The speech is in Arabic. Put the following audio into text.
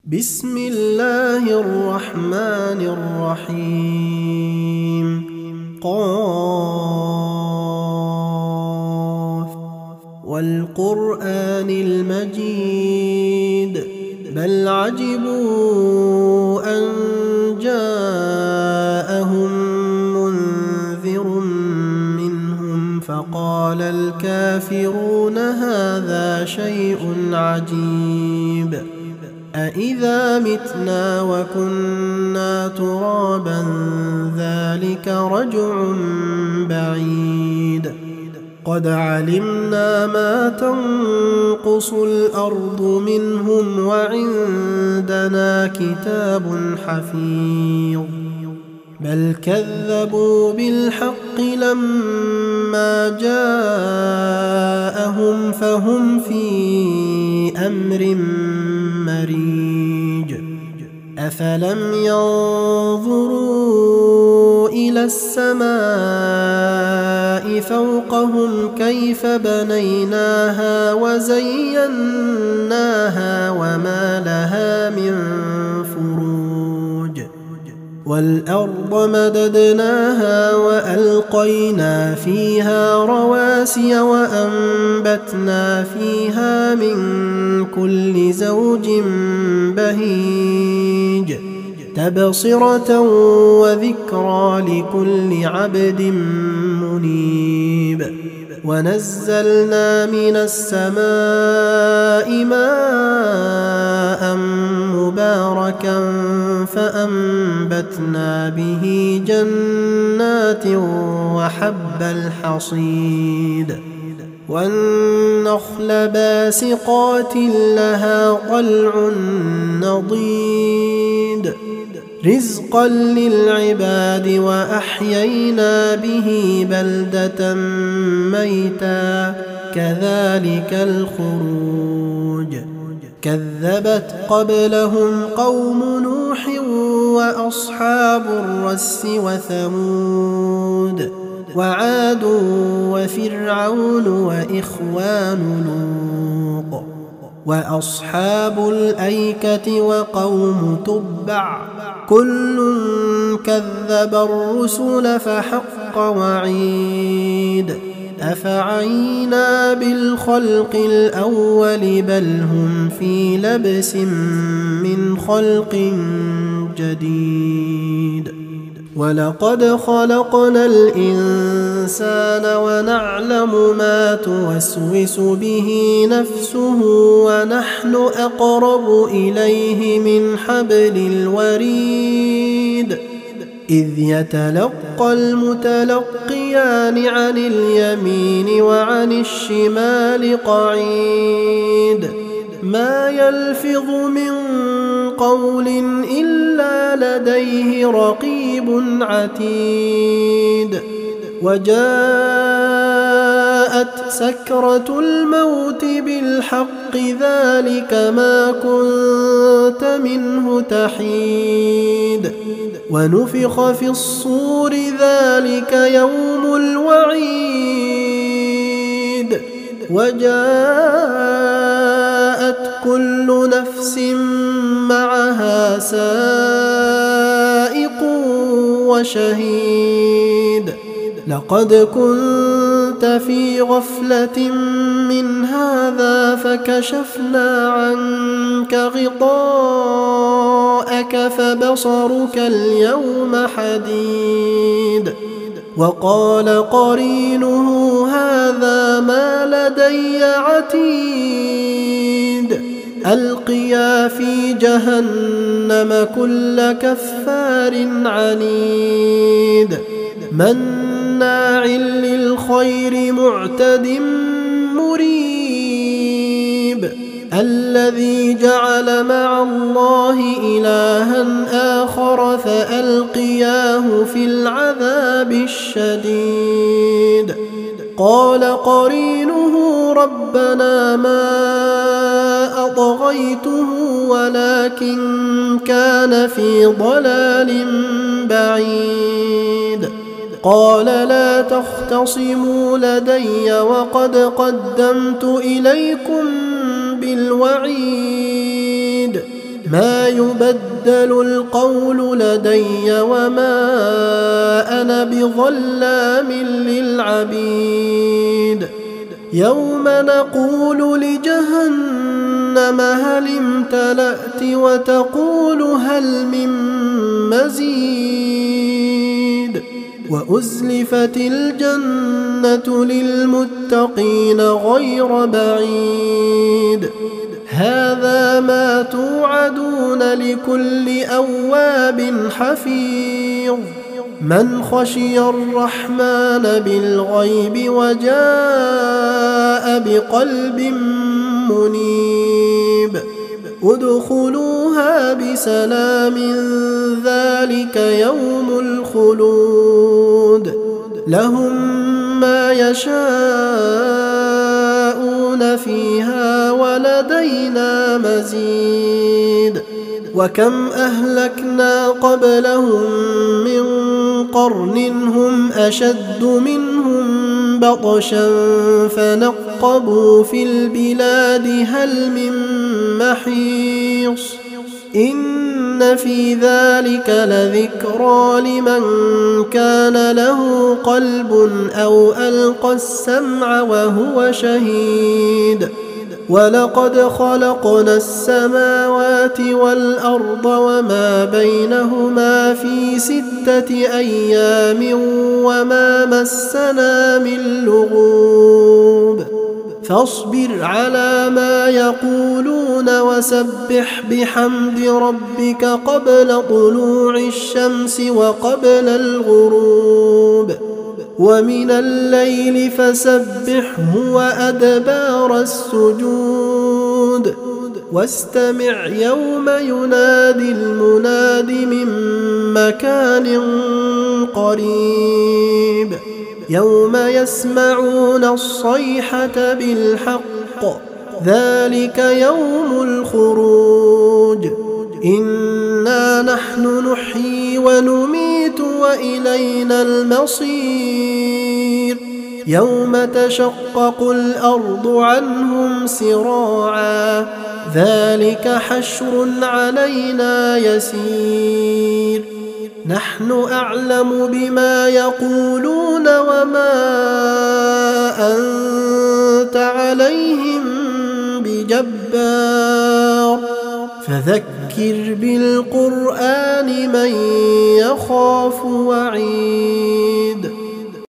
بسم الله الرحمن الرحيم قاف والقرآن المجيد بل عجبوا أن جاءهم منذر منهم فقال الكافرون هذا شيء عجيب أإذا متنا وكنا ترابا ذلك رجع بعيد قد علمنا ما تنقص الأرض منهم وعندنا كتاب حفيظ بل كذبوا بالحق لما جاءهم فهم في أمر مريج أفلم ينظروا إلى السماء فوقهم كيف بنيناها وزيناها وما لها من فروج والأرض مددناها وألقينا فيها رواسي وأنبتنا فيها من كل زوج بهيج تبصرة وذكرى لكل عبد منيب ونزلنا من السماء ماء مباركا فأنبتنا به جنات وحب الحصيد والنخل باسقات لها طلع نضيد رزقا للعباد وأحيينا به بلدة ميتا كذلك الخروج كذبت قبلهم قوم نوح وأصحاب الرس وثمود وعاد وفرعون وإخوان لوط وأصحاب الأيكة وقوم تبع كل كذب الرسل فحق وعيد أفعينا بالخلق الأول بل هم في لبس من خلق جديد ولقد خلقنا الإنسان ونعلم ما توسوس به نفسه ونحن أقرب إليه من حبل الوريد إذ يتلقى المتلقيان عن اليمين وعن الشمال قعيد ما يلفظ من قول إلا لديه رقيب عتيد وجاءت سكرة الموت بالحق ذلك ما كنت منه تحيد ونفخ في الصور ذلك يوم الوعيد وجاءت كل نفس معها سائق وشهيد لقد كنت في غفلة من هذا فكشفنا عنك غطاءك فبصرك اليوم حديد وقال قرينه هذا ما لدي عتيد ألقيا في جهنم كل كفار عنيد مناع للخير معتد مريب الذي جعل مع الله إلها آخر فألقياه في العذاب الشديد قال قرينه ربنا ما أطغيته ولكن كان في ضلال بعيد قال لا تختصموا لدي وقد قدمت إليكم بالوعيد ما يبدل القول لدي وما أنا بظلام للعبيد يوم نقول لجهنم هل امتلأت وتقول هل من مزيد وأزلفت الجنة للمتقين غير بعيد هذا ما توعدون لكل أواب حفيظ من خشي الرحمن بالغيب وجاء بقلب منيب ادخلوها بسلام ذلك يوم الخلود لهم ما يشاءون فيها ولدينا مزيد وكم أهلكنا قبلهم من قرن هم أشد منهم بطشا فنقبوا في البلاد هل من محيص إن في ذلك لذكرى لمن كان له قلب أو ألقى السمع وهو شهيد ولقد خلقنا السماوات والأرض وما بينهما في 6 أيام وما مسنا من لغوب فاصبر على ما يقولون وسبح بحمد ربك قبل طلوع الشمس وقبل الغروب ومن الليل فسبحه وأدبار السجود واستمع يوم ينادي المناد من مكان قريب يوم يسمعون الصيحة بالحق ذلك يوم الخروج إنا نحن نحيي ونميت وإلينا المصير يوم تشقق الأرض عنهم سراعا ذلك حشر علينا يسير نحن أعلم بما يقولون وما أنت عليهم بجبار فذكر بالقرآن من يخاف وعيد